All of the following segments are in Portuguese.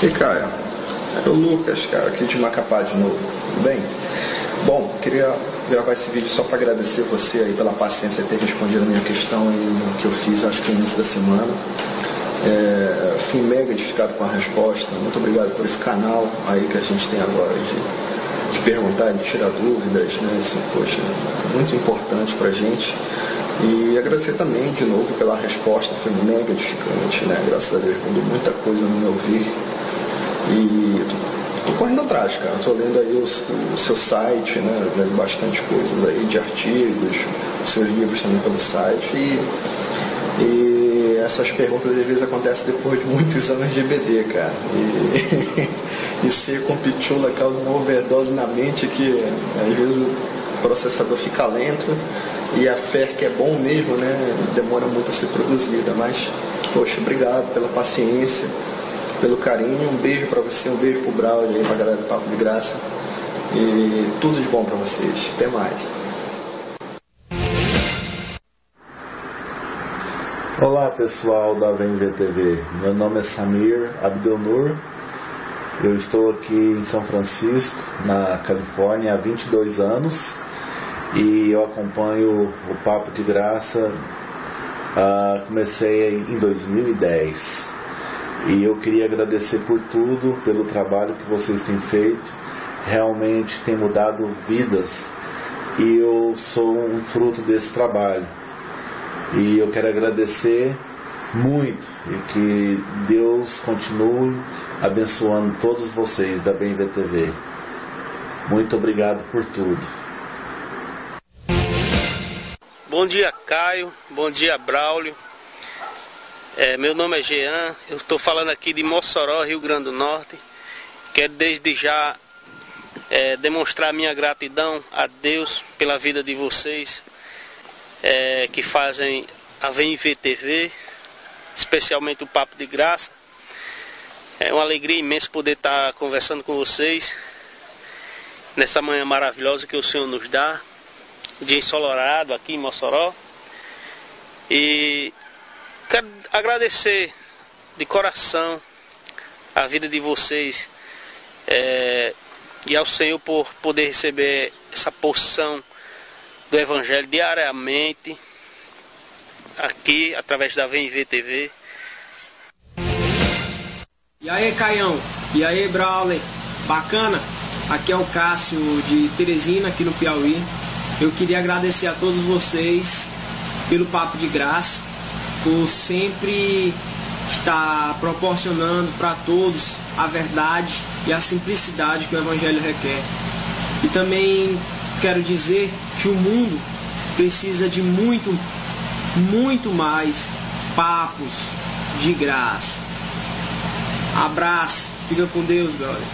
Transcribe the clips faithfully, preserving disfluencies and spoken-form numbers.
E Caio, é o Lucas, cara, aqui de Macapá de novo, tudo bem? Bom, queria gravar esse vídeo só para agradecer você aí pela paciência de ter respondido a minha questão aí no que eu fiz, acho que no início da semana. É, fui mega edificado com a resposta. Muito obrigado por esse canal aí que a gente tem agora de, de perguntar, de tirar dúvidas, né? Assim, poxa, muito importante pra gente. E agradecer também de novo pela resposta, foi mega edificante, né? Graças a Deus mudou muita coisa no meu ouvir. E tô, tô correndo atrás, cara. Tô lendo aí o, o seu site, né? Lendo bastante coisas aí de artigos, os seus livros também pelo site. E, e essas perguntas às vezes acontecem depois de muitos anos de E B D, cara. E, e ser com pichula causa uma overdose na mente que às vezes o processador fica lento. E a fé, que é bom mesmo, né, demora muito a ser produzida. Mas, poxa, obrigado pela paciência, pelo carinho. Um beijo pra você, um beijo pro Braulio aí, pra galera do Papo de Graça. E tudo de bom pra vocês. Até mais. Olá pessoal da V M V T V, meu nome é Samir Abdelnur. Eu estou aqui em São Francisco, na Califórnia, há vinte e dois anos. E eu acompanho o Papo de Graça, uh, comecei em dois mil e dez. E eu queria agradecer por tudo, pelo trabalho que vocês têm feito. Realmente tem mudado vidas. E eu sou um fruto desse trabalho. E eu quero agradecer muito. E que Deus continue abençoando todos vocês da V M V T V. Muito obrigado por tudo. Bom dia, Caio. Bom dia, Braulio. É, meu nome é Jean. Eu estou falando aqui de Mossoró, Rio Grande do Norte. Quero desde já é, demonstrar minha gratidão a Deus pela vida de vocês é, que fazem a V M V T V, especialmente o Papo de Graça. É uma alegria imensa poder estar conversando com vocês nessa manhã maravilhosa que o Senhor nos dá. Dia ensolarado aqui em Mossoró. E quero agradecer de coração a vida de vocês é, e ao Senhor por poder receber essa porção do Evangelho diariamente aqui através da V M V T V. E aí, Caião? E aí, Braulio? Bacana? Aqui é o Cássio de Teresina, aqui no Piauí. Eu queria agradecer a todos vocês pelo Papo de Graça, por sempre estar proporcionando para todos a verdade e a simplicidade que o Evangelho requer. E também quero dizer que o mundo precisa de muito, muito mais papos de graça. Abraço, fica com Deus, brother.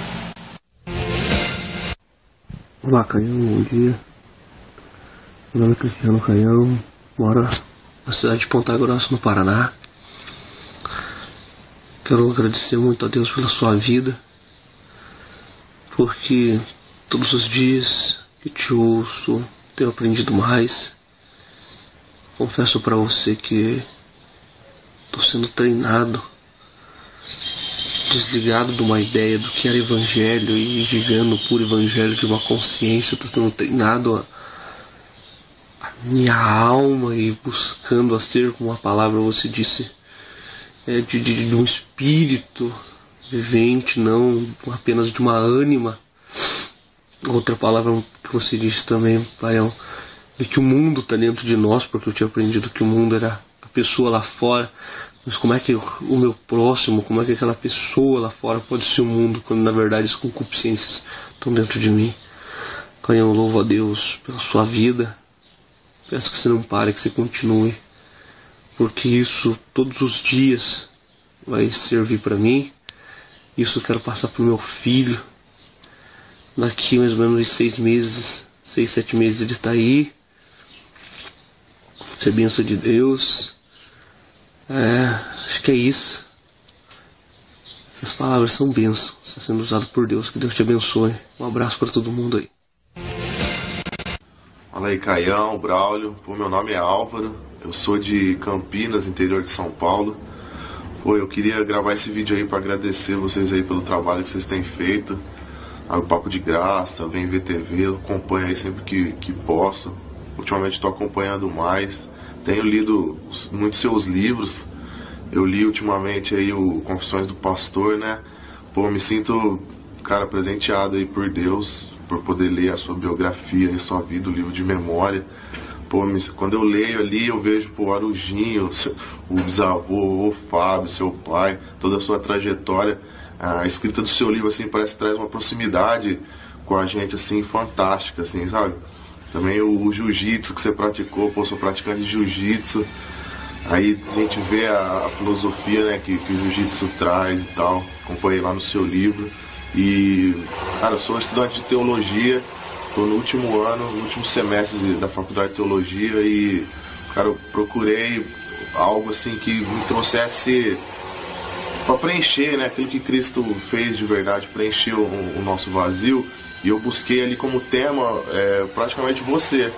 Olá, Caião, bom dia. Meu nome é Cristiano Caião, moro na cidade de Ponta Grossa, no Paraná. Quero agradecer muito a Deus pela sua vida, porque todos os dias que te ouço, tenho aprendido mais. Confesso para você que estou sendo treinado, desligado de uma ideia do que era evangelho e vivendo por evangelho de uma consciência. Estou sendo treinado a minha alma e buscando a ser, como a palavra você disse, é, de, de, de um espírito vivente, não apenas de uma ânima. Outra palavra que você disse também, Pai, é que o mundo está dentro de nós, porque eu tinha aprendido que o mundo era a pessoa lá fora. Mas como é que o meu próximo, como é que aquela pessoa lá fora pode ser o mundo, quando na verdade as concupiscências estão dentro de mim? Pai, eu louvo a Deus pela sua vida. Peço que você não pare, que você continue, porque isso todos os dias vai servir para mim. Isso eu quero passar para o meu filho. Daqui mais ou menos seis meses, seis, sete meses ele está aí. Isso é bênção de Deus. É, acho que é isso. Essas palavras são bênçãos, está sendo usado por Deus. Que Deus te abençoe. Um abraço para todo mundo aí. Fala aí, Caião, Braulio. Pô, meu nome é Álvaro, eu sou de Campinas, interior de São Paulo. Pô, eu queria gravar esse vídeo aí para agradecer vocês aí pelo trabalho que vocês têm feito. O Papo de Graça, Vem Ver T V, eu acompanho aí sempre que, que posso. Ultimamente estou acompanhando mais. Tenho lido muitos seus livros. Eu li ultimamente aí o Confissões do Pastor, né? Pô, me sinto, cara, presenteado aí por Deus, por poder ler a sua biografia, a sua vida, o livro de memória. Pô, quando eu leio ali, eu vejo pô, o Arujinho, o bisavô, o Fábio, seu pai, toda a sua trajetória. A escrita do seu livro, assim, parece que traz uma proximidade com a gente, assim, fantástica, assim, sabe? Também o, o jiu-jitsu que você praticou, pô, sou praticante de jiu-jitsu. Aí a gente vê a, a filosofia, né, que, que o jiu-jitsu traz e tal. Acompanhei lá no seu livro. E, cara, eu sou estudante de teologia. Estou no último ano, no último semestre da faculdade de teologia e, cara, eu procurei algo assim que me trouxesse para preencher, né, aquilo que Cristo fez de verdade, preencher o, o nosso vazio. E eu busquei ali como tema é, praticamente você.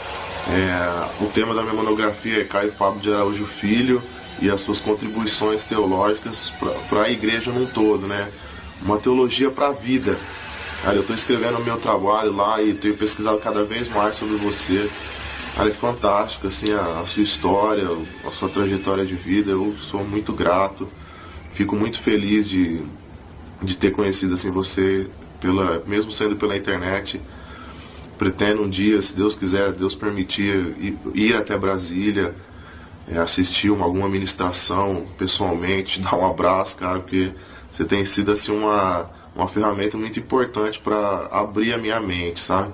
É, o tema da minha monografia é Caio Fábio de Araújo Filho e as suas contribuições teológicas para a igreja num todo, né? Uma teologia para a vida. Cara, eu estou escrevendo o meu trabalho lá e tenho pesquisado cada vez mais sobre você. Cara, é fantástico, assim, a, a sua história, a sua trajetória de vida. Eu sou muito grato. Fico muito feliz de, de ter conhecido, assim, você, pela, mesmo sendo pela internet. Pretendo um dia, se Deus quiser, Deus permitir, ir, ir até Brasília, é, assistir uma, alguma ministração pessoalmente, dar um abraço, cara, porque você tem sido, assim, uma... uma ferramenta muito importante para abrir a minha mente, sabe?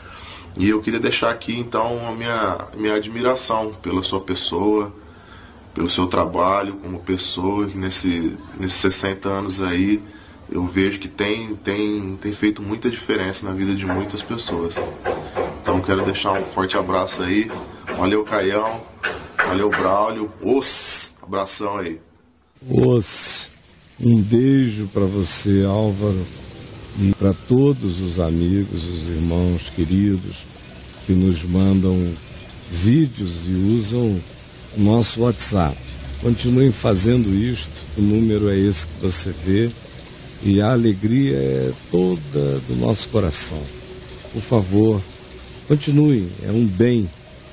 E eu queria deixar aqui, então, a minha, minha admiração pela sua pessoa, pelo seu trabalho como pessoa, que nesse, nesses sessenta anos aí, eu vejo que tem, tem, tem feito muita diferença na vida de muitas pessoas. Então, quero deixar um forte abraço aí. Valeu, Caião. Valeu, Braulio. Os, abração aí. Os. Um beijo para você, Álvaro, e para todos os amigos, os irmãos queridos que nos mandam vídeos e usam o nosso WhatsApp. Continuem fazendo isto, o número é esse que você vê e a alegria é toda do nosso coração. Por favor, continuem, é um bem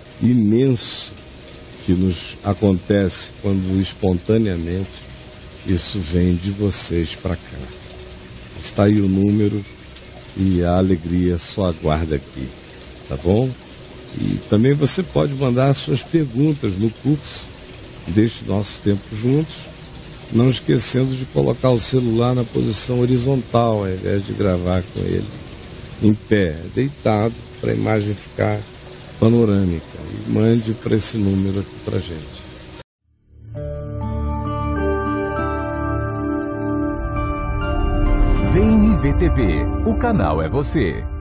imenso que nos acontece quando espontaneamente isso vem de vocês para cá. Está aí o número e a alegria só aguarda aqui, tá bom? E também você pode mandar suas perguntas no curso deste nosso tempo juntos, não esquecendo de colocar o celular na posição horizontal, ao invés de gravar com ele em pé, deitado, para a imagem ficar panorâmica. E mande para esse número aqui para a gente. Vem me ver T V, o canal é você.